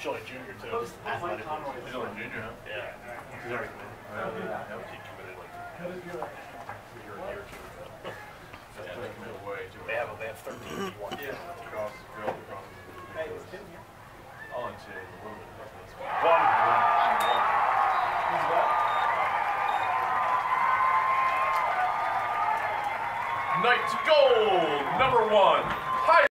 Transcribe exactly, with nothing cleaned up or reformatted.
She's only junior too. Athletic. He's only junior, huh? Yeah. He's already committed. Yeah. She committed like a year or two ago. Yeah, they commit way too They have a, they have thirteen D one. Yeah. Across, girls across. Hey, it's Tim here. I'll N C A A a little bit. That's One. one. He's what? Knights gold, number one.